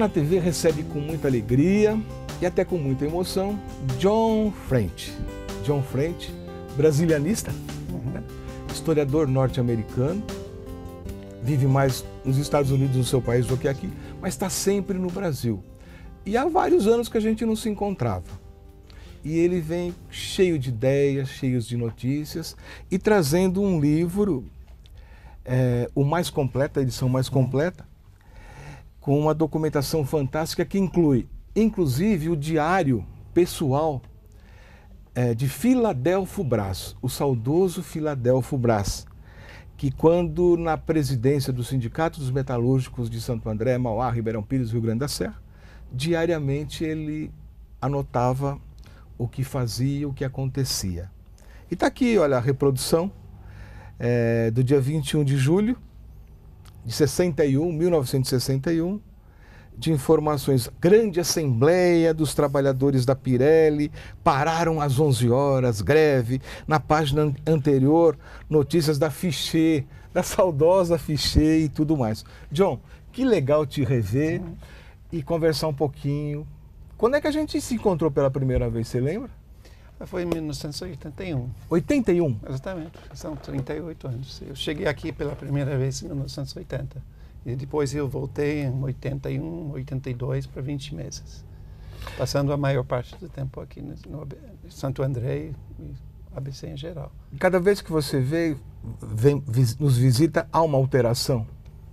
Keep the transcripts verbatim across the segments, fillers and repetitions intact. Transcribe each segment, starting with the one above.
na T V recebe com muita alegria e até com muita emoção John French. John French, brasilianista, uhum. né? Historiador norte-americano, vive mais nos Estados Unidos, no seu país, do que aqui, mas está sempre no Brasil. E há vários anos que a gente não se encontrava. E ele vem cheio de ideias, cheio de notícias e trazendo um livro, é, o mais completo, a edição mais completa, com uma documentação fantástica que inclui, inclusive, o diário pessoal é, de Filadelfo Braz, o saudoso Filadelfo Braz, que quando na presidência do Sindicato dos Metalúrgicos de Santo André, Mauá, Ribeirão Pires, Rio Grande da Serra, diariamente ele anotava o que fazia, o que acontecia. E está aqui, olha, a reprodução é, do dia vinte e um de julho de sessenta e um, mil novecentos e sessenta e um, de informações. Grande Assembleia dos Trabalhadores da Pirelli pararam às onze horas, greve. Na página anterior, notícias da Fichet, da saudosa Fichet e tudo mais. John, que legal te rever Sim. e conversar um pouquinho. Quando é que a gente se encontrou pela primeira vez, você lembra? Foi em mil novecentos e oitenta e um. oitenta e um? Exatamente, são trinta e oito anos. Eu cheguei aqui pela primeira vez em mil novecentos e oitenta. E depois eu voltei em oitenta e um, oitenta e dois para vinte meses. Passando a maior parte do tempo aqui no, no Santo André e A B C em geral. Cada vez que você veio, vem, nos visita, há uma alteração?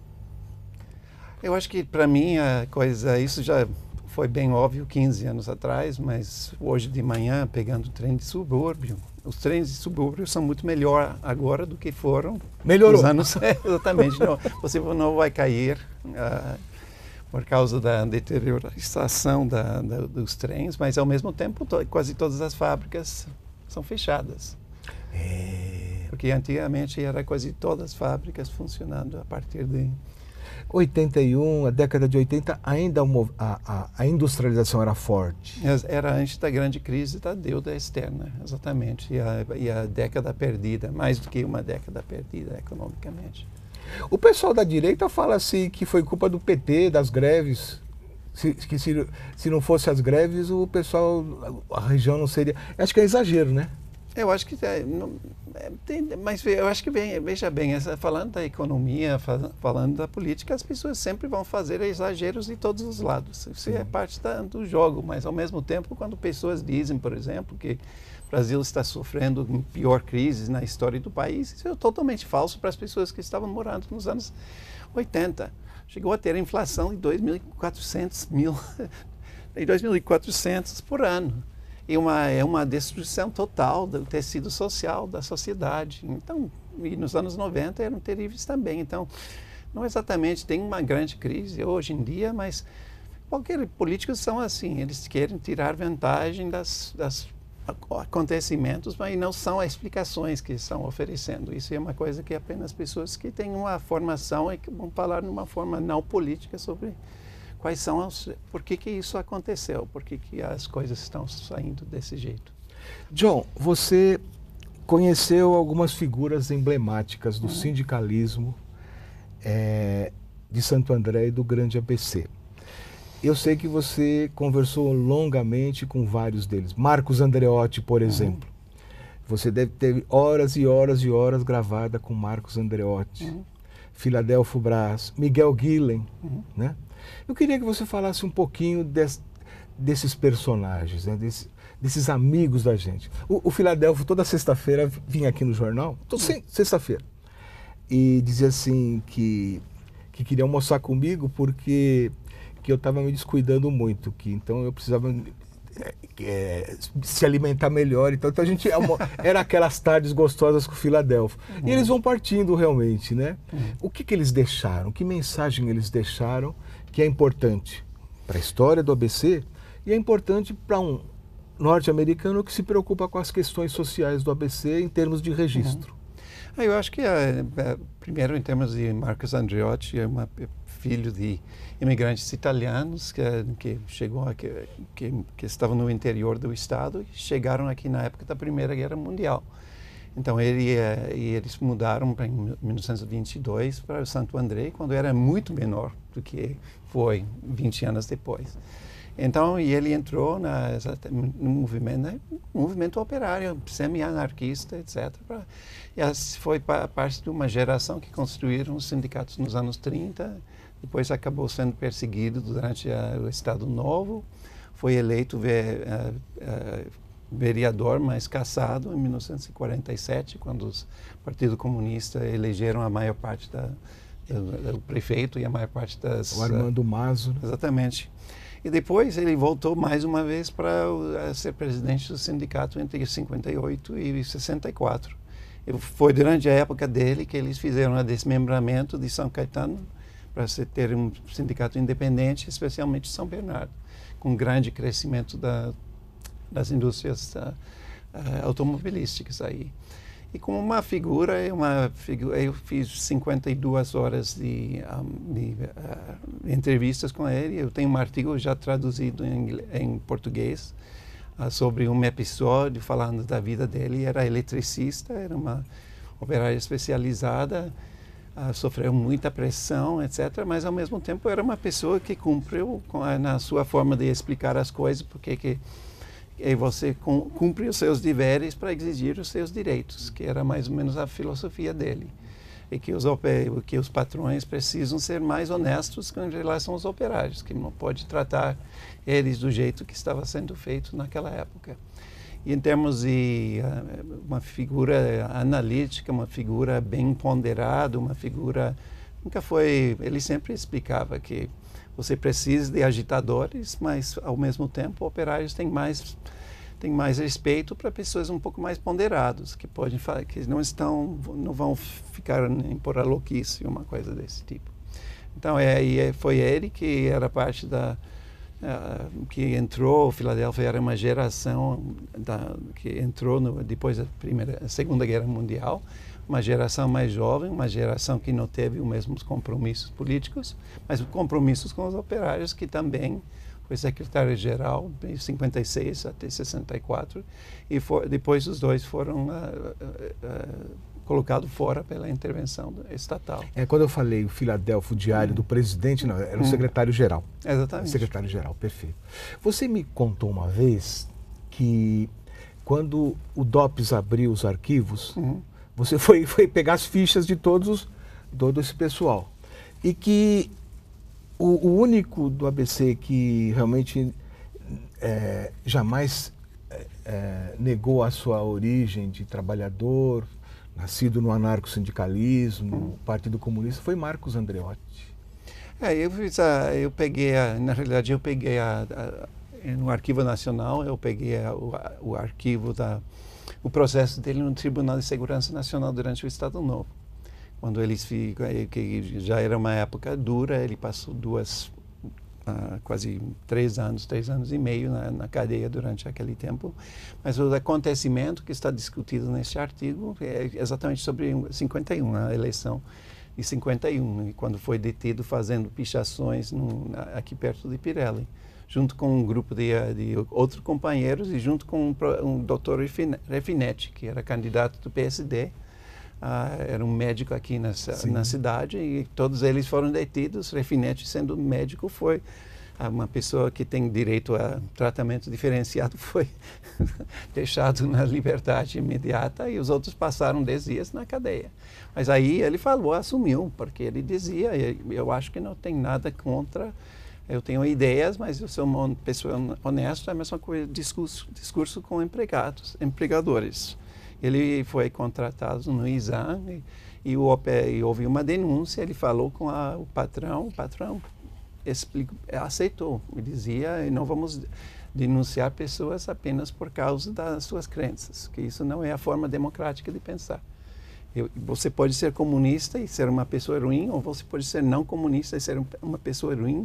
Eu acho que para mim a coisa, isso já foi bem óbvio quinze anos atrás, mas hoje de manhã, pegando o trem de subúrbio, os trens de subúrbio são muito melhor agora do que foram Melhorou. nos anos... Exatamente. Não, você não vai cair uh, por causa da deterioração da, da, dos trens, mas ao mesmo tempo to, quase todas as fábricas são fechadas. É... Porque antigamente era quase todas as fábricas funcionando a partir de... oitenta e um, a década de oitenta, ainda a, a, a industrialização era forte. Era antes da grande crise da deuda externa, exatamente, e a, e a década perdida, mais do que uma década perdida economicamente. O pessoal da direita fala assim que foi culpa do P T, das greves, se, que se, se não fosse as greves, o pessoal, a região não seria... Acho que é exagero, né? Eu acho que é, não, é, tem, mas eu acho que bem, veja bem, essa, falando da economia, fal, falando da política, as pessoas sempre vão fazer exageros de todos os lados. Isso Sim. é parte da, do jogo, mas ao mesmo tempo, quando pessoas dizem, por exemplo, que o Brasil está sofrendo a pior crise na história do país, isso é totalmente falso para as pessoas que estavam morando nos anos oitenta. Chegou a ter a inflação de dois mil e quatrocentos mil, de dois mil e quatrocentos por ano. E uma, é uma destruição total do tecido social da sociedade. Então, e nos anos noventa eram terríveis também. Então, não exatamente tem uma grande crise hoje em dia, mas qualquer políticos são assim, eles querem tirar vantagem das, das acontecimentos, mas não são as explicações que estão oferecendo. Isso é uma coisa que apenas pessoas que têm uma formação e que vão falar de uma forma não política sobre quais são os, por que que isso aconteceu, por que que as coisas estão saindo desse jeito. John, você conheceu algumas figuras emblemáticas do uhum. sindicalismo é, de Santo André e do Grande A B C. Eu sei que você conversou longamente com vários deles. Marcos Andreotti, por exemplo. Uhum. Você deve ter horas e horas e horas gravada com Marcos Andreotti. Uhum. Filadelfo Braz, Miguel Guilhem, uhum. né? Eu queria que você falasse um pouquinho des, desses personagens, né? Des, desses amigos da gente. O, o Filadelfo, toda sexta-feira, vinha aqui no jornal, toda sexta-feira, e dizia assim que, que queria almoçar comigo porque que eu estava me descuidando muito, que então eu precisava é, é, se alimentar melhor. Então, então a gente era aquelas tardes gostosas com o Filadelfo. Uhum. E eles vão partindo realmente, né? Uhum. O que, que eles deixaram? Que mensagem eles deixaram que é importante para a história do A B C e é importante para um norte-americano que se preocupa com as questões sociais do A B C em termos de registro? Uhum. Eu acho que, é, é, primeiro, em termos de Marcos Andreotti, é uma, é filho de imigrantes italianos que, que, chegou aqui, que, que estavam no interior do estado e chegaram aqui na época da Primeira Guerra Mundial. Então, ele, é, e eles mudaram em mil novecentos e vinte e dois para Santo André, quando era muito menor do que foi vinte anos depois. Então, e ele entrou na, no movimento, né, movimento operário, semi-anarquista, etcétera. E foi parte de uma geração que construíram os sindicatos nos anos trinta, depois acabou sendo perseguido durante a, o Estado Novo, foi eleito ve, uh, uh, vereador, mas cassado em mil novecentos e quarenta e sete, quando o Partido Comunista elegeram a maior parte da, do, do prefeito e a maior parte das... O Armando Mazo. Exatamente. E depois ele voltou mais uma vez para ser presidente do sindicato entre cinquenta e oito e sessenta e quatro. E foi durante a época dele que eles fizeram o desmembramento de São Caetano para se ter um sindicato independente, especialmente São Bernardo, com grande crescimento da, das indústrias uh, uh, automobilísticas aí. E como uma figura, uma figura, eu fiz cinquenta e duas horas de, um, de uh, entrevistas com ele. Eu tenho um artigo já traduzido em, em português uh, sobre um episódio falando da vida dele. Era eletricista, era uma operária especializada, uh, sofreu muita pressão, etcétera. Mas, ao mesmo tempo, era uma pessoa que cumpriu com a, na sua forma de explicar as coisas, porque que e você cumpre os seus deveres para exigir os seus direitos, que era mais ou menos a filosofia dele. E que os, que os patrões precisam ser mais honestos com relação aos operários, que não pode tratar eles do jeito que estava sendo feito naquela época. E em termos de uh, uma figura analítica, uma figura bem ponderada, uma figura... Nunca foi... Ele sempre explicava que você precisa de agitadores, mas, ao mesmo tempo, operários têm mais, têm mais respeito para pessoas um pouco mais ponderadas, que podem que não estão, não vão ficar em por a louquice, uma coisa desse tipo. Então, é, e foi ele que era parte da... Uh, que entrou, Filadélfia era uma geração da, que entrou no, depois da primeira, a Segunda Guerra Mundial, uma geração mais jovem, uma geração que não teve os mesmos compromissos políticos, mas compromissos com os operários, que também foi secretário-geral de cinquenta e seis até sessenta e quatro, e for, depois os dois foram uh, uh, uh, colocados fora pela intervenção estatal. É, quando eu falei o Filadélfia, o diário hum. do presidente, não, era o hum. secretário-geral. Exatamente. Secretário-geral, perfeito. Você me contou uma vez que quando o DOPS abriu os arquivos, hum. você foi, foi pegar as fichas de todos, todo esse pessoal. E que o, o único do A B C que realmente é, jamais é, é, negou a sua origem de trabalhador, nascido no anarco-sindicalismo, no hum. Partido Comunista, foi Marcos Andreotti. É, eu, fiz a, eu peguei, a, na realidade, eu peguei a, a, no Arquivo Nacional, eu peguei a, o, a, o arquivo da... o processo dele no Tribunal de Segurança Nacional durante o Estado Novo. Quando eles ficam, que já era uma época dura, ele passou duas, uh, quase três anos, três anos e meio na, na cadeia durante aquele tempo. Mas o acontecimento que está discutido neste artigo é exatamente sobre cinquenta e um, a eleição de cinquenta e um, quando foi detido fazendo pichações no, aqui perto de Pirelli, junto com um grupo de, de outros companheiros e junto com um, um doutor Refinetti, que era candidato do P S D, uh, era um médico aqui na, na cidade, e todos eles foram detidos. Refinetti, sendo médico, foi uh, uma pessoa que tem direito a tratamento diferenciado, foi deixado na liberdade imediata, e os outros passaram dez dias na cadeia. Mas aí ele falou, assumiu, porque ele dizia, eu acho que não tem nada contra... Eu tenho ideias, mas eu sou uma pessoa honesta, é a mesma coisa, discurso, discurso com empregados, empregadores. Ele foi contratado no exame e, e, o, e houve uma denúncia, ele falou com a, o patrão, o patrão explicou, aceitou, me dizia, não vamos denunciar pessoas apenas por causa das suas crenças, que isso não é a forma democrática de pensar. Eu, você pode ser comunista e ser uma pessoa ruim, ou você pode ser não comunista e ser uma pessoa ruim.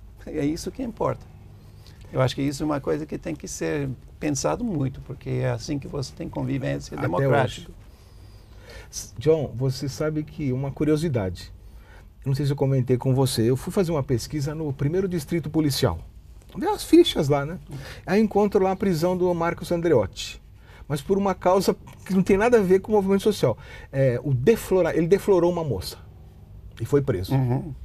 É isso que importa. Eu acho que isso é uma coisa que tem que ser pensado muito, porque é assim que você tem convivência Até democrática. Hoje. John, você sabe que uma curiosidade, não sei se eu comentei com você, eu fui fazer uma pesquisa no primeiro distrito policial. Dei as fichas lá, né? Aí encontro lá a prisão do Marcos Andreotti, mas por uma causa que não tem nada a ver com o movimento social. É, o deflora, ele deflorou uma moça e foi preso. Uhum.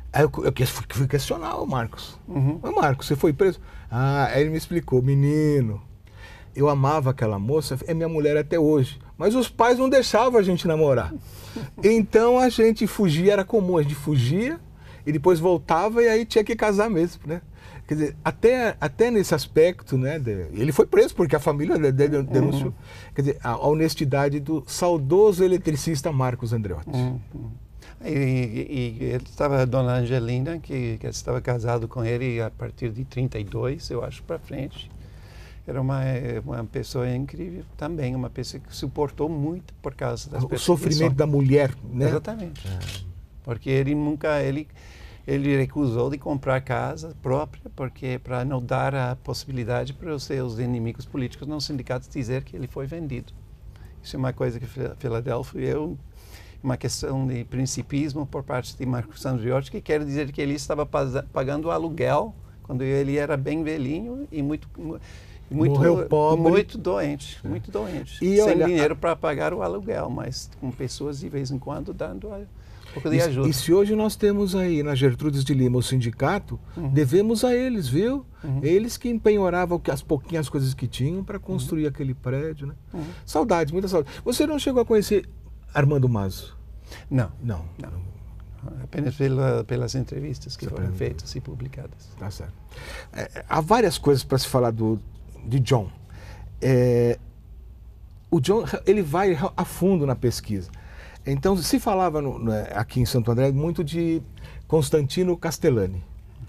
Aí eu, eu fui questionar o Marcos. Uhum. Ô Marcos, você foi preso? Ah, aí ele me explicou, menino, eu amava aquela moça, é minha mulher até hoje, mas os pais não deixavam a gente namorar. Então a gente fugia, era comum, a gente fugia e depois voltava e aí tinha que casar mesmo, né? Quer dizer, até, até nesse aspecto, né, de, ele foi preso porque a família dele denunciou. Uhum. Quer dizer, a, a honestidade do saudoso eletricista Marcos Andreotti. Uhum. E, e, e ele estava, a dona Angelina, que, que estava casado com ele a partir de trinta e dois, eu acho, para frente. Era uma, uma pessoa incrível também, uma pessoa que suportou muito por causa das o sofrimento da mulher, né? Exatamente. É. Porque ele nunca, ele, ele recusou de comprar casa própria, porque para não dar a possibilidade para os seus inimigos políticos nos sindicatos dizer que ele foi vendido. Isso é uma coisa que Filadélfia, eu, uma questão de principismo por parte de Marcos Andreotti, que quer dizer que ele estava pagando aluguel quando ele era bem velhinho e muito muito morreu pobre, muito doente, muito doente, e sem olha, dinheiro para pagar o aluguel, mas com pessoas de vez em quando dando um pouco de e, ajuda. E se hoje nós temos aí na Gertrudes de Lima o sindicato, uhum. devemos a eles, viu? Uhum. Eles que empenhoravam as pouquinhas coisas que tinham para construir uhum. aquele prédio, né? Uhum. Saudades, muita saudade. Você não chegou a conhecer Armando Mazo? Não, não, não. Apenas pela, pelas entrevistas que Você foram feitas e publicadas. Tá certo. É, há várias coisas para se falar do de John. É, o John, ele vai a fundo na pesquisa. Então, se falava no, no, aqui em Santo André muito de Constantino Castellani.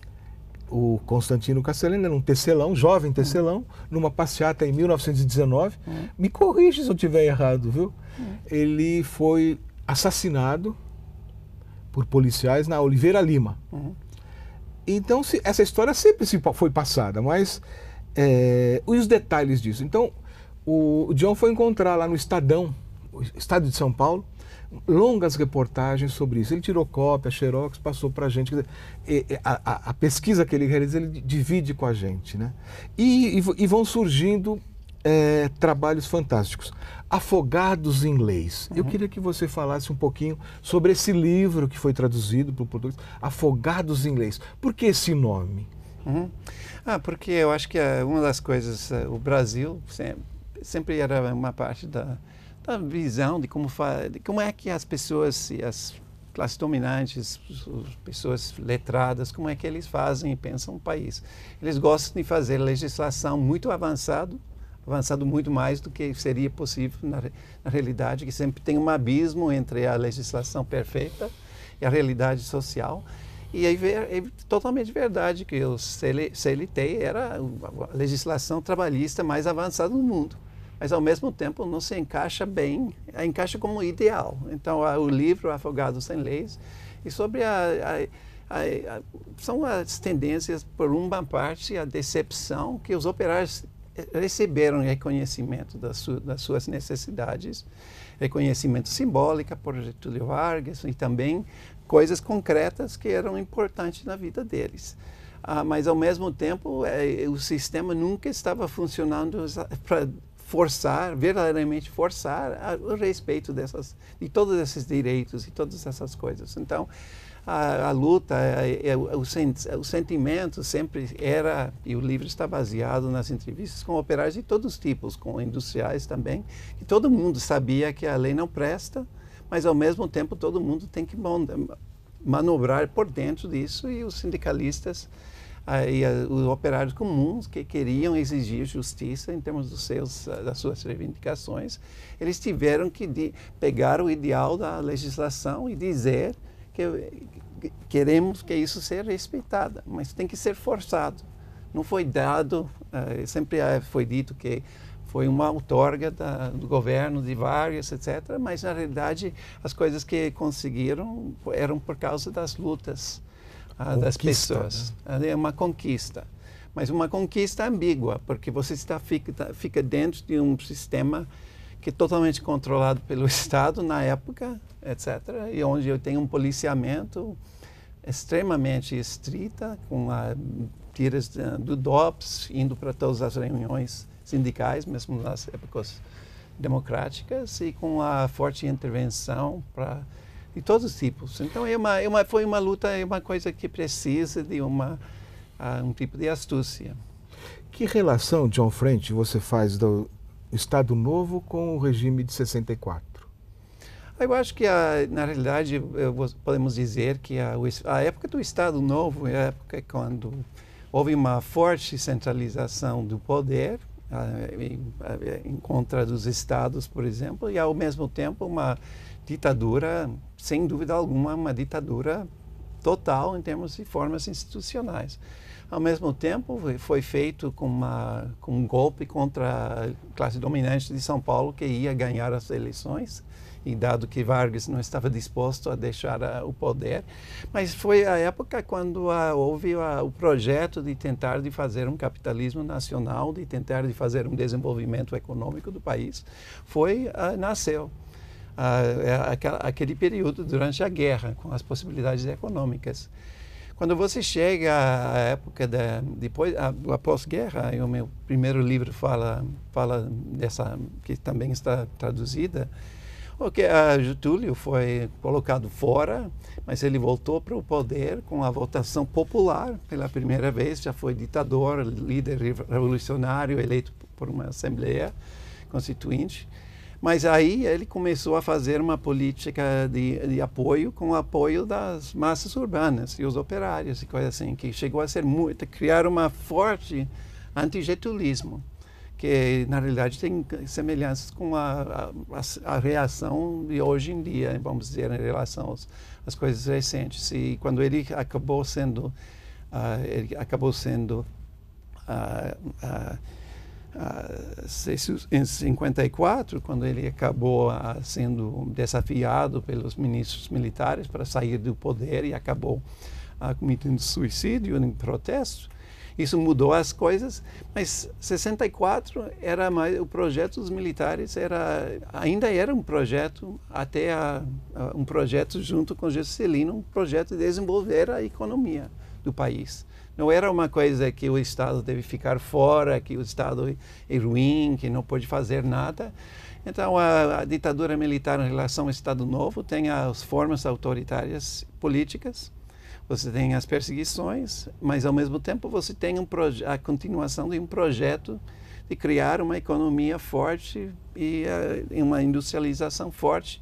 O Constantino Castellani era um tecelão, jovem tecelão, uhum. numa passeata em mil novecentos e dezenove. Uhum. Me corrige se eu estiver errado, viu? Uhum. Ele foi assassinado por policiais na Oliveira Lima. Uhum. Então, se, essa história sempre se foi passada, mas É, e os detalhes disso. Então, o, o John foi encontrar lá no Estadão, o Estado de São Paulo, longas reportagens sobre isso. Ele tirou cópia, xerox, passou para a gente. Quer dizer, a, a, a pesquisa que ele realiza, ele divide com a gente, né? E, e, e vão surgindo é, trabalhos fantásticos. Afogados em Leis. Uhum. Eu queria que você falasse um pouquinho sobre esse livro que foi traduzido para o português, Afogados em Leis. Por que esse nome? Uhum. Ah, porque eu acho que é uma das coisas, uh, o Brasil sempre, sempre era uma parte da, da visão de como, de como é que as pessoas, as classes dominantes, as pessoas letradas, como é que eles fazem e pensam o país. Eles gostam de fazer legislação muito avançada, avançado muito mais do que seria possível na, na realidade, que sempre tem um abismo entre a legislação perfeita e a realidade social. E aí é totalmente verdade que o C L T era a legislação trabalhista mais avançada do mundo, mas ao mesmo tempo não se encaixa bem, encaixa como ideal. Então o livro Afogados Sem Leis e sobre a, a, a, a são as tendências, por uma parte, a decepção que os operários receberam reconhecimento das, su, das suas necessidades, reconhecimento simbólico por Getúlio Vargas e também coisas concretas que eram importantes na vida deles. Ah, mas, ao mesmo tempo, é, o sistema nunca estava funcionando para forçar, verdadeiramente forçar a, o respeito dessas, de todos esses direitos e todas essas coisas. Então, a, a luta, a, a, o, sen, o sentimento sempre era, e o livro está baseado nas entrevistas com operários de todos os tipos, com industriais também, que todo mundo sabia que a lei não presta, mas, ao mesmo tempo, todo mundo tem que manobrar por dentro disso, e os sindicalistas ah, e a, os operários comuns que queriam exigir justiça em termos dos seus, das suas reivindicações, eles tiveram que de, pegar o ideal da legislação e dizer que queremos que isso seja respeitado, mas tem que ser forçado. Não foi dado, ah, sempre foi dito que foi uma outorga da, do governo de Vargas, etcétera, mas, na realidade, as coisas que conseguiram eram por causa das lutas ah, das pessoas. Né? É uma conquista. Mas uma conquista ambígua, porque você está, fica, fica dentro de um sistema que é totalmente controlado pelo Estado na época, etcétera, e onde eu tenho um policiamento extremamente estrita, com a, tiras do D O P S, indo para todas as reuniões sindicais, mesmo nas épocas democráticas, e com a forte intervenção para de todos os tipos. Então é uma, é uma, foi uma luta, é uma coisa que precisa de uma, uh, um tipo de astúcia. Que relação, John French, você faz do Estado Novo com o regime de sessenta e quatro? Eu acho que, a, na realidade, podemos dizer que a, a época do Estado Novo é a época quando houve uma forte centralização do poder, uh, em, em contra dos estados, por exemplo, e, ao mesmo tempo, uma ditadura, sem dúvida alguma, uma ditadura total em termos de formas institucionais. Ao mesmo tempo, foi feito com, uma, com um golpe contra a classe dominante de São Paulo, que ia ganhar as eleições, e dado que Vargas não estava disposto a deixar a, o poder. Mas foi a época quando a, houve a, o projeto de tentar de fazer um capitalismo nacional, de tentar de fazer um desenvolvimento econômico do país, foi, a, nasceu. A, a, aquele período durante a guerra, com as possibilidades econômicas. Quando você chega à época da depois a pós-guerra, o meu primeiro livro fala fala dessa, que também está traduzida, o que a Getúlio foi colocado fora, mas ele voltou para o poder com a votação popular pela primeira vez, já foi ditador, líder revolucionário eleito por uma assembleia constituinte. Mas aí ele começou a fazer uma política de, de apoio com o apoio das massas urbanas e os operários e coisas assim, que chegou a ser muito, criar uma forte antigetulismo, que na realidade tem semelhanças com a, a, a reação de hoje em dia, vamos dizer, em relação às, às coisas recentes. E quando ele acabou sendo, uh, ele acabou sendo uh, uh, Uh, em cinquenta e quatro, quando ele acabou uh, sendo desafiado pelos ministros militares para sair do poder e acabou uh, cometendo suicídio em protesto, isso mudou as coisas, mas sessenta e quatro era mais, o projeto dos militares era, ainda era um projeto, até a, a, um projeto junto com Juscelino, um projeto de desenvolver a economia do país. Não era uma coisa que o Estado deve ficar fora, que o Estado é ruim, que não pode fazer nada. Então, a, a ditadura militar em relação ao Estado Novo tem as formas autoritárias políticas, você tem as perseguições, mas, ao mesmo tempo, você tem um a continuação de um projeto de criar uma economia forte e uh, uma industrialização forte,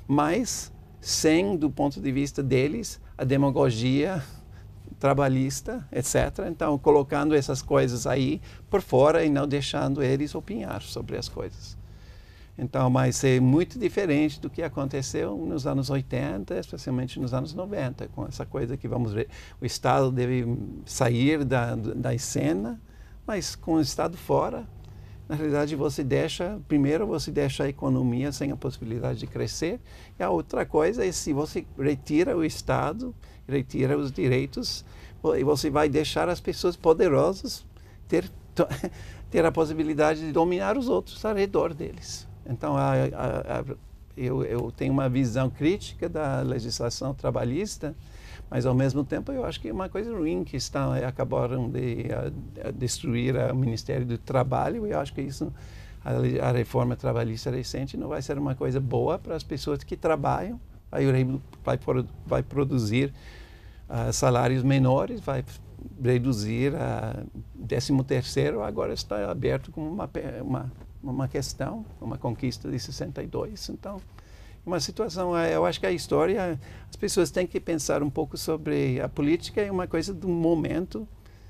mas sem, do ponto de vista deles, a demagogia trabalhista, etcétera. Então, colocando essas coisas aí por fora e não deixando eles opinar sobre as coisas. Então, mas é muito diferente do que aconteceu nos anos oitenta, especialmente nos anos noventa, com essa coisa que, vamos ver, o Estado deve sair da, da cena, mas com o Estado fora, na realidade, você deixa, primeiro você deixa a economia sem a possibilidade de crescer, e a outra coisa é se você retira o Estado, retira os direitos, e você vai deixar as pessoas poderosas ter, ter a possibilidade de dominar os outros ao redor deles. Então, a, a, a, eu, eu tenho uma visão crítica da legislação trabalhista, mas, ao mesmo tempo, eu acho que é uma coisa ruim que estão, acabaram de a, a destruir o Ministério do Trabalho, e eu acho que isso, a, a reforma trabalhista recente não vai ser uma coisa boa para as pessoas que trabalham, vai, vai, vai produzir uh, salários menores, vai reduzir a décimo terceiro, agora está aberto como uma, uma, uma questão, uma conquista de sessenta e dois, então... Uma situação, eu acho que a história, as pessoas têm que pensar um pouco sobre a política, é uma coisa do momento,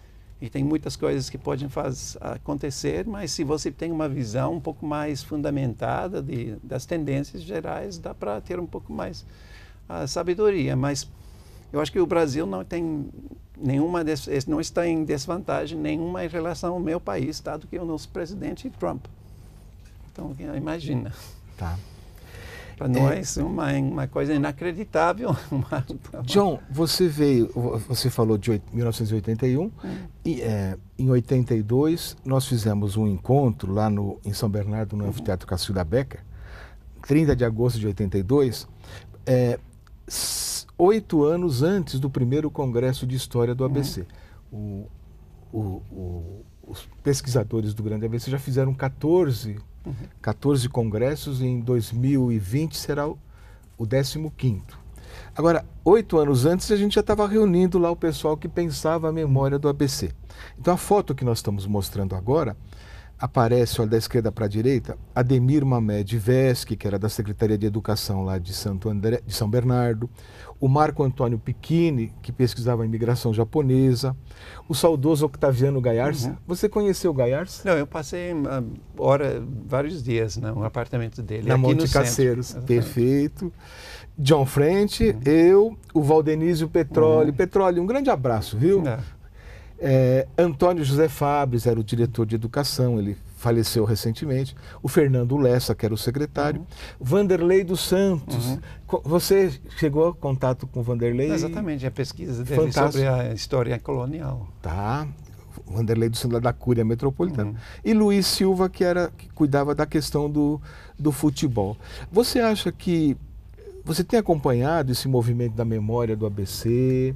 e tem muitas coisas que podem faz, acontecer, mas se você tem uma visão um pouco mais fundamentada de, das tendências gerais, dá para ter um pouco mais a sabedoria. Mas eu acho que o Brasil não tem nenhuma, des, não está em desvantagem nenhuma em relação ao meu país, dado que o nosso presidente é Trump. Então, imagina. Tá. Para nós, é uma, uma coisa inacreditável. John, você veio, você falou de mil novecentos e oitenta e um, hum. e é, em oitenta e dois nós fizemos um encontro lá no, em São Bernardo, no uhum. Anfiteatro Cacilda Becker, trinta de agosto de oitenta e dois, é, oito anos antes do primeiro Congresso de História do A B C. Uhum. O, o, o, os pesquisadores do Grande A B C já fizeram quatorze Uhum. quatorze congressos, e em dois mil e vinte será o, o décimo quinto. Agora, oito anos antes, a gente já estava reunindo lá o pessoal que pensava a memória do A B C. Então, a foto que nós estamos mostrando agora, aparece, olha, da esquerda para a direita, Ademir Mamed Veschi, que era da Secretaria de Educação lá de, Santo André, de São Bernardo, o Marco Antônio Picchini, que pesquisava a imigração japonesa, o saudoso Octaviano Gaiarsa. Uhum. Você conheceu o Gaiarsa? Não, eu passei uma hora, vários dias no né, apartamento dele, na aqui Monte no Caceiros. Centro. Perfeito. John French, uhum. eu, o Valdenísio Petroli. Uhum. Petroli, um grande abraço, viu? É. É, Antônio José Fabres era o diretor de educação, ele faleceu recentemente. O Fernando Lessa, que era o secretário. Uhum. Vanderlei dos Santos. Uhum. Você chegou a contato com o Vanderlei? Exatamente, a pesquisa dele Fantástico. sobre a história colonial. Tá. Vanderlei dos Santos da Cúria Metropolitana. Uhum. E Luiz Silva, que, era, que cuidava da questão do, do futebol. Você acha que... Você tem acompanhado esse movimento da memória do A B C?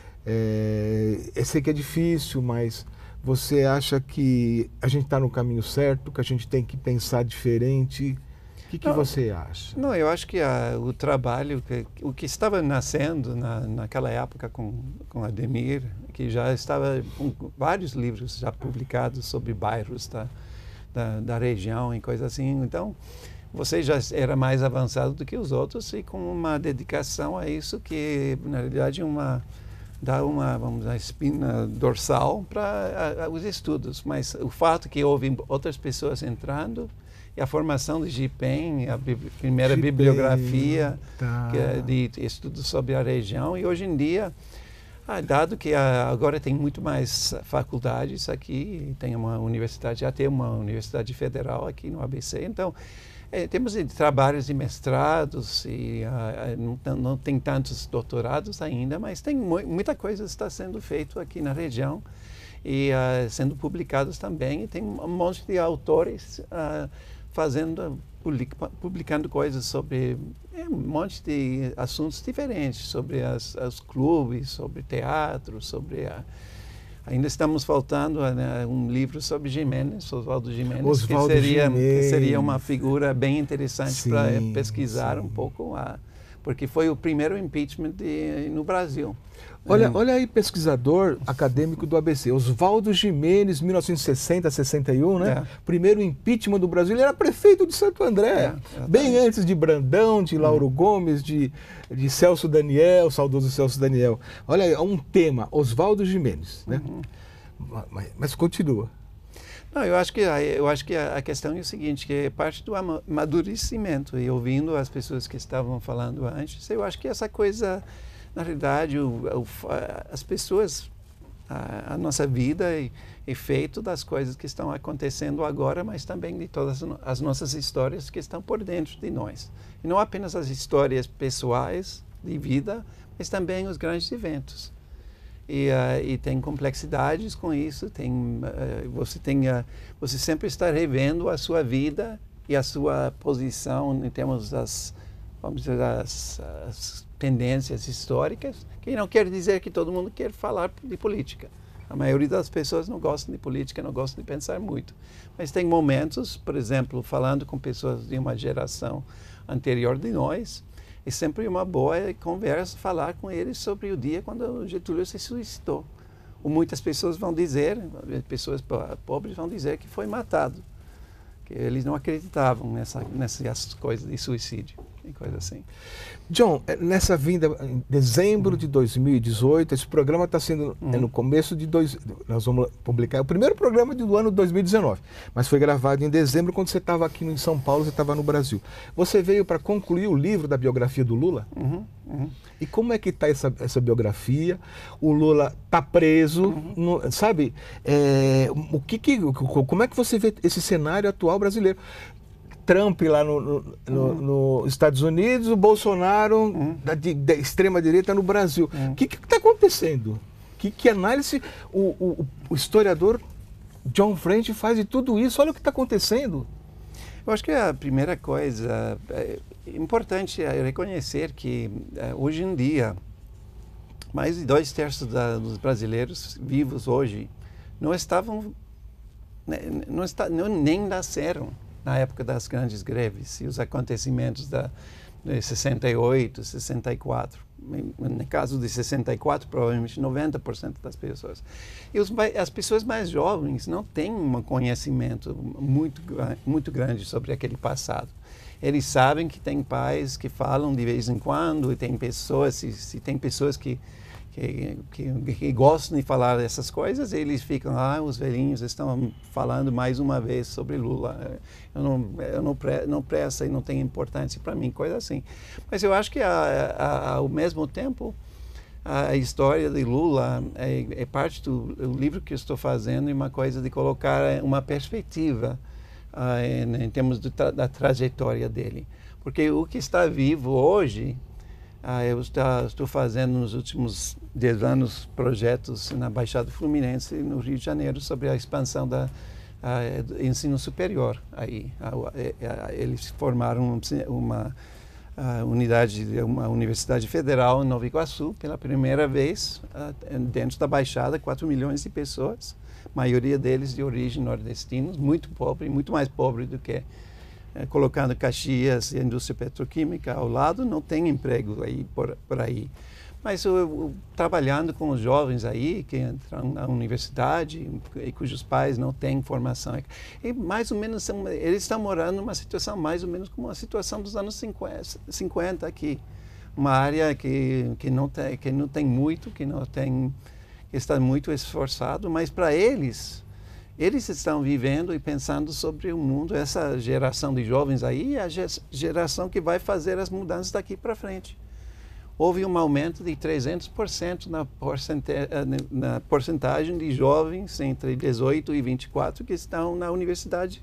É, eu sei que é difícil, mas você acha que a gente está no caminho certo, que a gente tem que pensar diferente? O que, que não, você acha? Não, eu acho que a, o trabalho, que, o que estava nascendo na, naquela época com, com Ademir, que já estava com vários livros já publicados sobre bairros da, da, da região e coisas assim, então você já era mais avançado do que os outros e com uma dedicação a isso que, na realidade, uma... dá uma, vamos dizer, espina dorsal para os estudos. Mas o fato que houve outras pessoas entrando e a formação do GIPEM, a bi primeira G I P E M, bibliografia tá. que é de estudos sobre a região, e hoje em dia, ah, dado que ah, agora tem muito mais faculdades aqui, tem uma universidade, já tem uma universidade federal aqui no A B C, então É, temos trabalhos de mestrados e uh, não, não tem tantos doutorados ainda, mas tem mu muita coisa que está sendo feito aqui na região e uh, sendo publicados também. E tem um monte de autores uh, fazendo, publicando coisas sobre é, um monte de assuntos diferentes, sobre as, os clubes, sobre teatro, sobre a Ainda estamos faltando né, um livro sobre Giménez, Oswaldo Giménez, Oswaldo que, seria, Giménez. que seria uma figura bem interessante para pesquisar sim. um pouco, a, porque foi o primeiro impeachment de, no Brasil. Olha, é. olha aí, pesquisador acadêmico do A B C, Oswaldo Giménez, mil novecentos e sessenta, sessenta e um, né? É. Primeiro impeachment do Brasil, ele era prefeito de Santo André, é, bem antes de Brandão, de Lauro uhum. Gomes, de, de Celso Daniel, saudoso Celso Daniel. Olha aí, um tema, Oswaldo Giménez, né? Uhum. Mas, mas continua. Não, eu acho que eu acho que a questão é o seguinte, que é parte do amadurecimento, e ouvindo as pessoas que estavam falando antes, eu acho que essa coisa, na realidade, o, o, as pessoas, a, a nossa vida é, é feito das coisas que estão acontecendo agora, mas também de todas as nossas histórias que estão por dentro de nós. E não apenas as histórias pessoais de vida, mas também os grandes eventos. E, uh, e tem complexidades com isso, tem, uh, você, tem, uh, você sempre está revendo a sua vida e a sua posição em termos das, vamos dizer, das, as tendências históricas, que não quer dizer que todo mundo quer falar de política. A maioria das pessoas não gostam de política, não gostam de pensar muito. Mas tem momentos, por exemplo, falando com pessoas de uma geração anterior de nós, é sempre uma boa conversa falar com eles sobre o dia quando Getúlio se suicidou. Ou muitas pessoas vão dizer, pessoas pobres vão dizer que foi matado, que eles não acreditavam nessa, nessas coisas de suicídio e coisa assim. John, nessa vinda em dezembro de dois mil e dezoito, esse programa está sendo uhum. é no começo de dois, nós vamos publicar é o primeiro programa do ano dois mil e dezenove, mas foi gravado em dezembro quando você estava aqui em São Paulo, você estava no Brasil. Você veio para concluir o livro da biografia do Lula? Uhum. Uhum. E como é que está essa, essa biografia? O Lula está preso, uhum. no, sabe? É, o que que, como é que você vê esse cenário atual brasileiro? Trump lá no, no, no, uhum. nos Estados Unidos, o Bolsonaro uhum. da, da extrema-direita no Brasil. O uhum. que está acontecendo? Que, que análise o, o, o historiador John French faz de tudo isso? Olha o que está acontecendo. Eu acho que a primeira coisa é importante é reconhecer que hoje em dia, mais de dois terços da, dos brasileiros vivos hoje não estavam, não está, não, nem nasceram na época das grandes greves e os acontecimentos da, de sessenta e oito, sessenta e quatro. No caso de sessenta e quatro, provavelmente noventa por cento das pessoas. E os, as pessoas mais jovens não têm um conhecimento muito, muito grande sobre aquele passado. Eles sabem que tem pais que falam de vez em quando, e tem pessoas, se, se tem pessoas que, que, que, que gostam de falar dessas coisas, eles ficam, ah, os velhinhos estão falando mais uma vez sobre Lula. Eu não, eu não, pre, não presta e não tem importância para mim, coisa assim. Mas eu acho que, a, a, ao mesmo tempo, a história de Lula é, é parte do, do livro que eu estou fazendo, e uma coisa de colocar uma perspectiva Uh, em, em termos de tra da trajetória dele. Porque o que está vivo hoje, uh, eu está, estou fazendo nos últimos dez anos projetos na Baixada Fluminense, no Rio de Janeiro, sobre a expansão da, uh, do ensino superior. Aí, uh, uh, uh, eles formaram uma uh, unidade, uma universidade federal em Nova Iguaçu, pela primeira vez, uh, dentro da Baixada, quatro milhões de pessoas. Maioria deles de origem nordestina, muito pobre, muito mais pobre do que é, colocando Caxias e a indústria petroquímica ao lado, não tem emprego aí por, por aí. Mas eu, eu, trabalhando com os jovens aí que entram na universidade e cujos pais não têm formação, e mais ou menos são, eles estão morando numa situação mais ou menos como a situação dos anos cinquenta aqui, uma área que que não tem que não tem muito, que não tem está muito esforçado, mas para eles, eles estão vivendo e pensando sobre o mundo. Essa geração de jovens aí é a geração que vai fazer as mudanças daqui para frente. Houve um aumento de trezentos por cento na, na porcentagem de jovens entre dezoito e vinte e quatro que estão na universidade,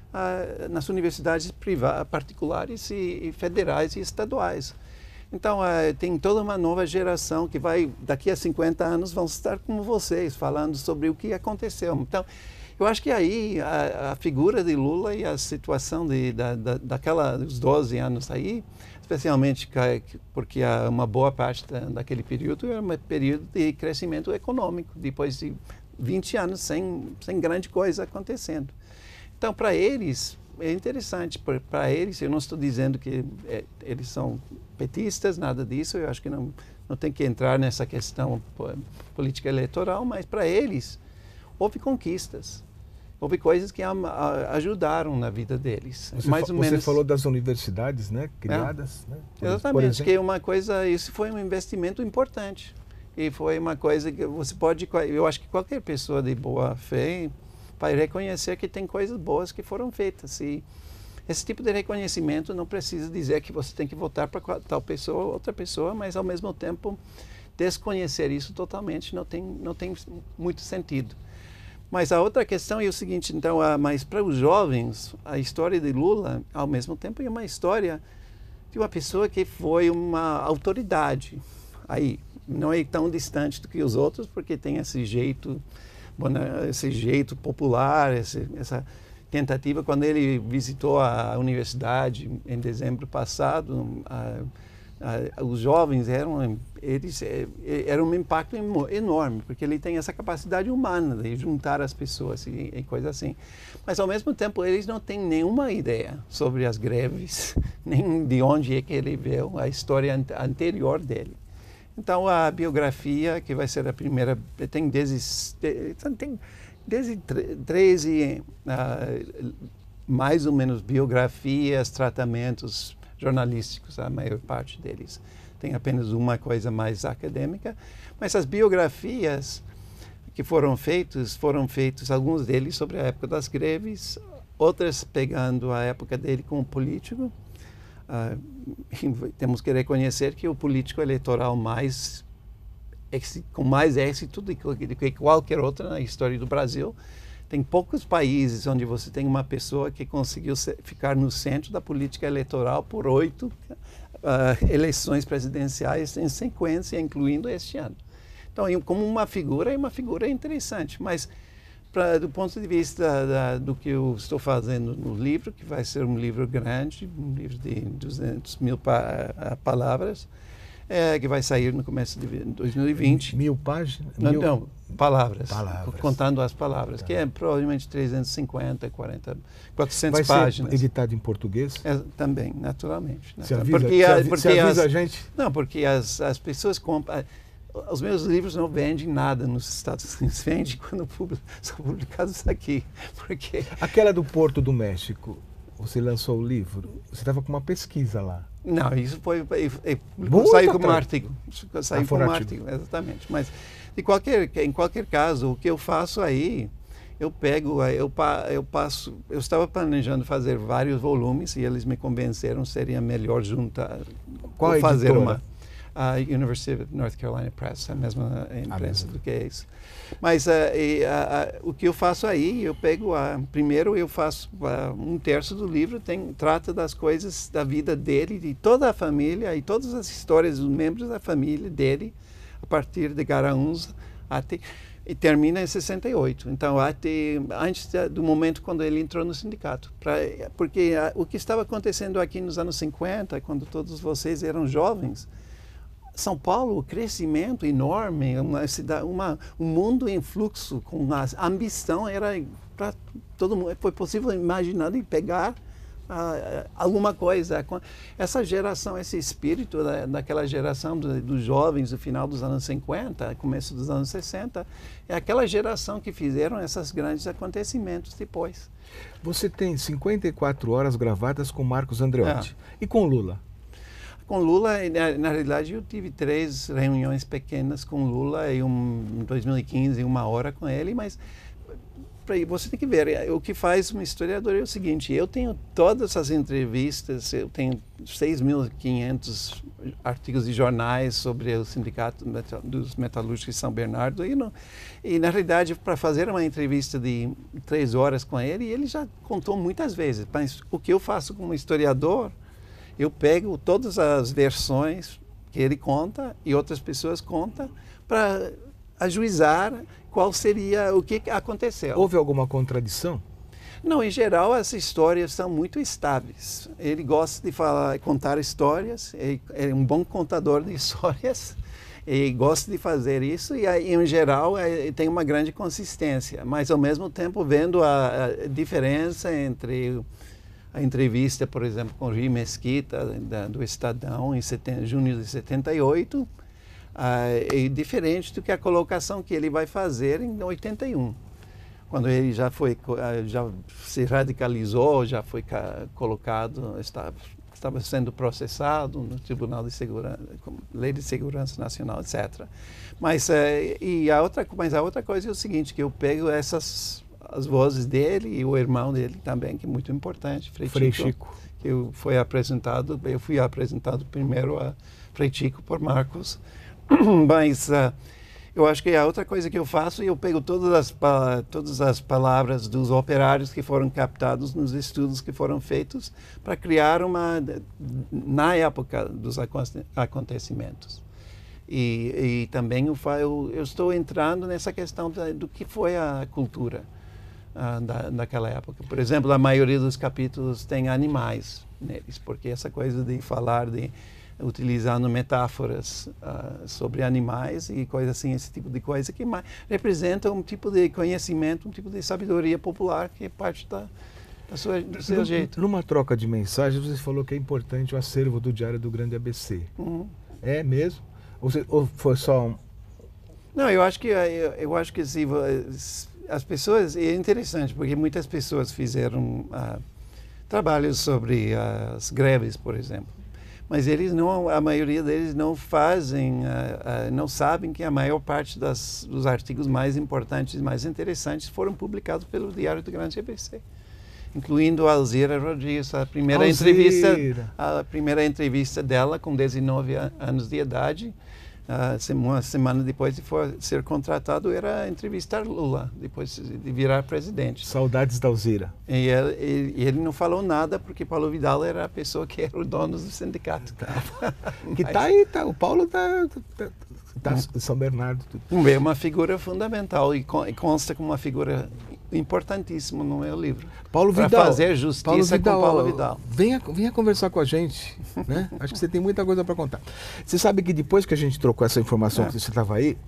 ah, nas universidades privadas, particulares e, e federais e estaduais. Então, uh, tem toda uma nova geração que vai, daqui a cinquenta anos, vão estar como vocês, falando sobre o que aconteceu. Então, eu acho que aí a, a figura de Lula e a situação de, da, da, daquela, dos doze anos aí, especialmente porque uma boa parte da, daquele período era um período de crescimento econômico, depois de vinte anos sem, sem grande coisa acontecendo. Então, para eles, é interessante, para eles, eu não estou dizendo que é, eles são petistas, nada disso, eu acho que não, não tem que entrar nessa questão política eleitoral, mas para eles houve conquistas, houve coisas que a, a, ajudaram na vida deles. Você, mais fa ou você menos... falou das universidades, né, criadas. É. Né? Por, Exatamente, por que uma coisa, isso foi um investimento importante e foi uma coisa que você pode, eu acho que qualquer pessoa de boa fé vai reconhecer que tem coisas boas que foram feitas. E esse tipo de reconhecimento não precisa dizer que você tem que votar para tal pessoa ou outra pessoa, mas ao mesmo tempo desconhecer isso totalmente não tem, não tem muito sentido. Mas a outra questão é o seguinte, então, a, mas para os jovens, a história de Lula, ao mesmo tempo, é uma história de uma pessoa que foi uma autoridade. Aí, não é tão distante do que os outros, porque tem esse jeito, esse jeito popular, esse, essa tentativa. Quando ele visitou a universidade em dezembro passado, a, a, os jovens eram, eles, era um impacto enorme, porque ele tem essa capacidade humana de juntar as pessoas e, e coisa assim. Mas, ao mesmo tempo, eles não têm nenhuma ideia sobre as greves, nem de onde é que ele veio, a história anterior dele. Então, a biografia, que vai ser a primeira, tem desde, tem desde treze, uh, mais ou menos, biografias, tratamentos jornalísticos, a maior parte deles. Tem apenas uma coisa mais acadêmica, mas as biografias que foram feitas, foram feitos alguns deles sobre a época das greves, outras pegando a época dele como político. Uh, temos que reconhecer que o político eleitoral mais com mais êxito do que qualquer outra na história do Brasil. Tem poucos países onde você tem uma pessoa que conseguiu ficar no centro da política eleitoral por oito uh, eleições presidenciais em sequência, incluindo este ano. Então, como uma figura, é uma figura interessante, mas Pra, do ponto de vista da, do que eu estou fazendo no livro, que vai ser um livro grande, um livro de duzentas mil pa, a, palavras, é, que vai sair no começo de dois mil e vinte. Mil páginas? Não, Mil... não, palavras, palavras. contando as palavras, Tá. que é provavelmente trezentas e cinquenta, quarenta, quatrocentas Vai páginas. ser editado em português? É, também, naturalmente. Você naturalmente. avisa, Porque, você a- avisa, porque você avisa as, a gente? Não, porque as, as pessoas compram... Os meus livros não vendem nada nos Estados Unidos, vendem quando publi- são publicados aqui. Porque... Aquela do Porto do México, você lançou o livro, você estava com uma pesquisa lá. Não, isso foi... Muito Saiu como um atrás. artigo. Saiu Ah, foi como um um artigo. artigo, exatamente. Mas, de qualquer, em qualquer caso, o que eu faço aí... Eu pego, eu, pa, eu passo, eu estava planejando fazer vários volumes e eles me convenceram que seria melhor juntar, Qual a fazer editora? uma, a University of North Carolina Press, a mesma imprensa mesma. do que é isso. Mas uh, e, a, a, o que eu faço aí, eu pego, a, primeiro eu faço a, um terço do livro, tem, trata das coisas da vida dele, de toda a família e todas as histórias dos membros da família dele, a partir de Garanhuns até... E termina em sessenta e oito. Então, até antes do momento quando ele entrou no sindicato. Pra, porque a, o que estava acontecendo aqui nos anos cinquenta, quando todos vocês eram jovens, São Paulo, o crescimento enorme, uma cidade, uma, um mundo em fluxo, com a ambição, era para todo mundo. Foi possível imaginar e pegar Uh, alguma coisa. Essa geração, esse espírito da, daquela geração do, dos jovens do final dos anos cinquenta, começo dos anos sessenta, é aquela geração que fizeram esses grandes acontecimentos depois. Você tem cinquenta e quatro horas gravadas com Marcos Andreotti. É. E com Lula? Com Lula, na, na realidade, eu tive três reuniões pequenas com Lula e um, em dois mil e quinze, uma hora com ele, mas você tem que ver, o que faz um historiador é o seguinte: eu tenho todas as entrevistas, eu tenho seis mil e quinhentos artigos de jornais sobre o sindicato dos metalúrgicos de São Bernardo, e, não, e na realidade, para fazer uma entrevista de três horas com ele, ele já contou muitas vezes, mas o que eu faço como historiador, eu pego todas as versões que ele conta e outras pessoas contam para ajuizar qual seria, o que aconteceu. Houve alguma contradição? Não, em geral as histórias são muito estáveis. Ele gosta de falar, contar histórias, ele é um bom contador de histórias, ele gosta de fazer isso e, em geral, tem uma grande consistência. Mas, ao mesmo tempo, vendo a, a diferença entre a entrevista, por exemplo, com o Ri Mesquita, da, do Estadão, em setenta, junho de setenta e oito, Uh, é diferente do que a colocação que ele vai fazer em oitenta e um, quando ele já foi, uh, já se radicalizou, já foi colocado, estava, estava sendo processado no Tribunal de Segurança, Lei de Segurança Nacional, etcétera. Mas, uh, e a outra, mas a outra coisa é o seguinte, que eu pego essas as vozes dele e o irmão dele também, que é muito importante, Frei, Frei Chico, Chico, que eu fui apresentado, eu fui apresentado primeiro a Frei Chico por Marcos. Mas uh, eu acho que a outra coisa que eu faço, eu pego todas as, todas as palavras dos operários que foram captados nos estudos que foram feitos para criar uma, na época dos acontecimentos. E, e também eu, eu, eu estou entrando nessa questão da, do que foi a cultura uh, da, daquela época. Por exemplo, a maioria dos capítulos tem animais neles, porque essa coisa de falar de utilizando metáforas uh, sobre animais e coisas assim, esse tipo de coisa que representa um tipo de conhecimento, um tipo de sabedoria popular que é parte da, da sua, do seu Num, jeito. Numa troca de mensagens, você falou que é importante o acervo do Diário do Grande A B C. Uhum. É mesmo? Ou, você, ou foi só um... Não, eu acho que, eu, eu acho que assim, as pessoas, é interessante, porque muitas pessoas fizeram uh, trabalhos sobre as greves, por exemplo. Mas eles não, a maioria deles não fazem, uh, uh, não sabem que a maior parte das, dos artigos mais importantes e mais interessantes foram publicados pelo Diário do Grande A B C, incluindo a Alzira Rodrigues, a primeira Alzira. entrevista, a primeira entrevista dela com dezenove anos de idade. Uh, uma semana depois de for, ser contratado, era entrevistar Lula, depois de virar presidente. Saudades da Alzira. E ele, e ele não falou nada, porque Paulo Vidal era a pessoa que era o dono do sindicato. Tá. Que está aí, tá, o Paulo está tá, tá, tá, São Bernardo. Tudo. É uma figura fundamental e, con, e consta como uma figura importantíssima no meu livro. Paulo Vidal. Para fazer justiça Paulo Vidal, com Paulo Vidal. Venha, venha conversar com a gente, né? Acho que você tem muita coisa para contar. Você sabe que depois que a gente trocou essa informação é. que você estava aí,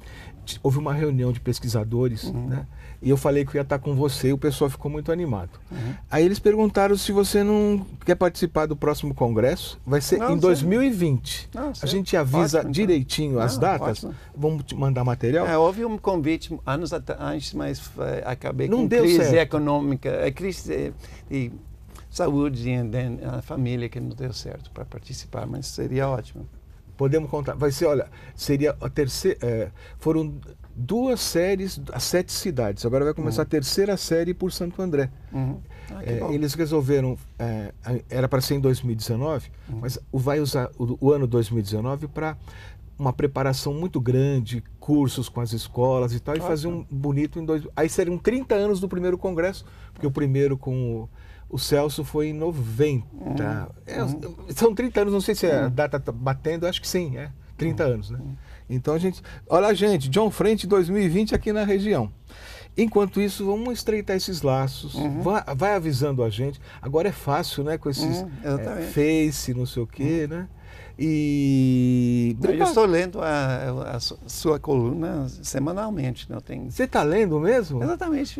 houve uma reunião de pesquisadores, uhum. né? E eu falei que eu ia estar com você e o pessoal ficou muito animado. Uhum. Aí eles perguntaram se você não quer participar do próximo congresso. Vai ser não, em dois mil e vinte. Não, a gente avisa ótimo, direitinho então. as não, datas. Ótimo. Vamos te mandar material? É, houve um convite anos antes, mas é, acabei não com deu crise certo. econômica, é, crise de, de saúde e a família que não deu certo para participar, mas seria ótimo. Podemos contar. Vai ser, olha, seria a terceira. É, foram duas séries, as sete cidades. Agora vai começar uhum. a terceira série por Santo André. Uhum. Ah, é, eles resolveram, é, era para ser em dois mil e dezenove, uhum. mas vai usar o, o ano dois mil e dezenove para uma preparação muito grande, cursos com as escolas e tal, Ótimo. e fazer um bonito em dois. Aí seriam trinta anos do primeiro congresso, porque o primeiro com o, o Celso foi em noventa. Uhum. É, uhum. São trinta anos, não sei se a data está batendo, acho que sim, é trinta uhum. anos, né? Uhum. Então a gente, olha gente, John Frente dois mil e vinte aqui na região. Enquanto isso, vamos estreitar esses laços, uhum. vai, vai avisando a gente. Agora é fácil, né, com esses uhum, é, Face, não sei o quê, uhum. né? E... Eu estou lendo a, a sua coluna semanalmente. Não tem... Você está lendo mesmo? Exatamente.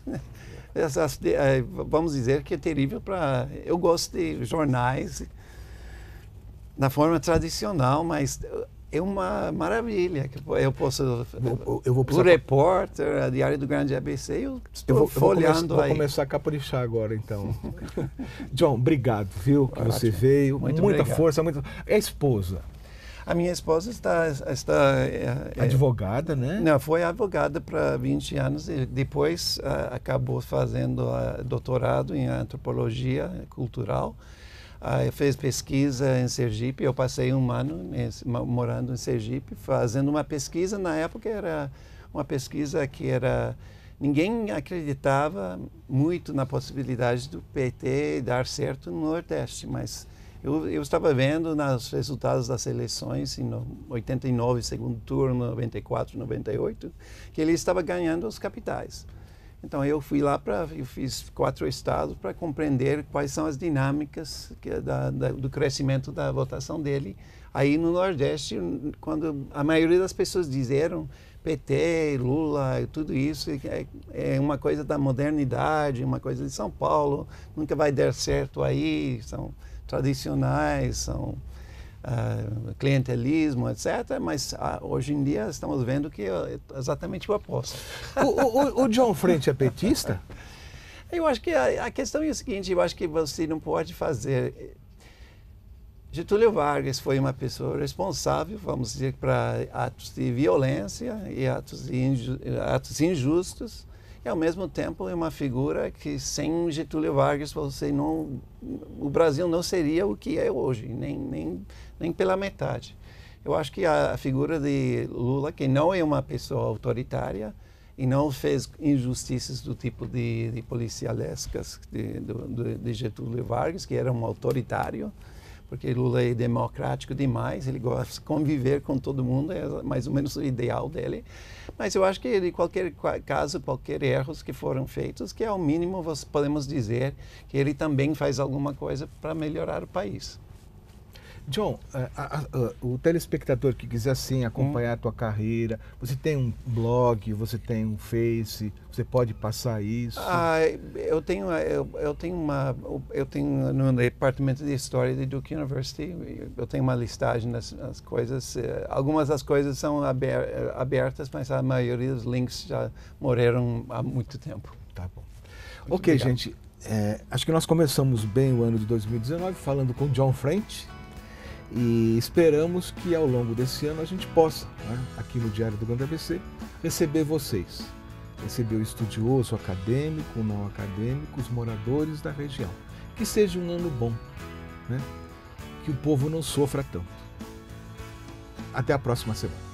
Vamos dizer que é terrível para... Eu gosto de jornais na forma tradicional, mas... É uma maravilha. Eu posso. Eu, eu vou o Repórter, a Diário do Grande A B C, eu estou eu vou, folheando eu vou aí. Vou começar a caprichar agora, então. John, obrigado, viu, que Ótimo. você veio. Muito muita obrigado. força, muita. É a esposa. A minha esposa está. está é, advogada, né? Não, foi advogada para vinte anos e depois uh, acabou fazendo uh, doutorado em antropologia cultural. Uh, fez pesquisa em Sergipe, eu passei um ano morando em Sergipe, fazendo uma pesquisa, na época era uma pesquisa que era, ninguém acreditava muito na possibilidade do P T dar certo no Nordeste, mas eu, eu estava vendo nos resultados das eleições, em oitenta e nove, segundo turno, noventa e quatro, noventa e oito, que ele estava ganhando os capitais. Então eu fui lá para, eu fiz quatro estados para compreender quais são as dinâmicas que, da, da, do crescimento da votação dele. Aí no Nordeste, quando a maioria das pessoas disseram P T, Lula, tudo isso é, é uma coisa da modernidade, uma coisa de São Paulo, nunca vai dar certo aí, são tradicionais, são Uh, clientelismo, etcétera. Mas uh, hoje em dia estamos vendo que é exatamente o oposto. O, o, o John Frente é petista? Eu acho que a, a questão é o seguinte, eu acho que você não pode fazer... Getúlio Vargas foi uma pessoa responsável, vamos dizer, para atos de violência e atos, de inju, atos injustos, e ao mesmo tempo é uma figura que sem Getúlio Vargas você não, o Brasil não seria o que é hoje, nem, nem, nem pela metade. Eu acho que a, a figura de Lula, que não é uma pessoa autoritária e não fez injustiças do tipo de, de policialescas de, de, de Getúlio Vargas, que era um autoritário, porque Lula é democrático demais, ele gosta de conviver com todo mundo, é mais ou menos o ideal dele. Mas eu acho que, de qualquer caso, qualquer erros que foram feitos, que ao mínimo podemos dizer que ele também faz alguma coisa para melhorar o país. John, a, a, a, o telespectador que quiser assim acompanhar hum. a tua carreira, você tem um blog, você tem um Face, você pode passar isso? Ah, eu tenho, eu, eu tenho uma, eu tenho no departamento de história da Duke University, eu tenho uma listagem das, das coisas. Algumas das coisas são aber, abertas, mas a maioria dos links já morreram há muito tempo. Tá bom. Muito ok, obrigado. gente. É, acho que nós começamos bem o ano de dois mil e dezenove falando com John Frente. E esperamos que ao longo desse ano a gente possa, né, aqui no Diário do Grande A B C, receber vocês. Receber o estudioso, o acadêmico, o não acadêmico, os moradores da região. Que seja um ano bom, né? Que o povo não sofra tanto. Até a próxima semana.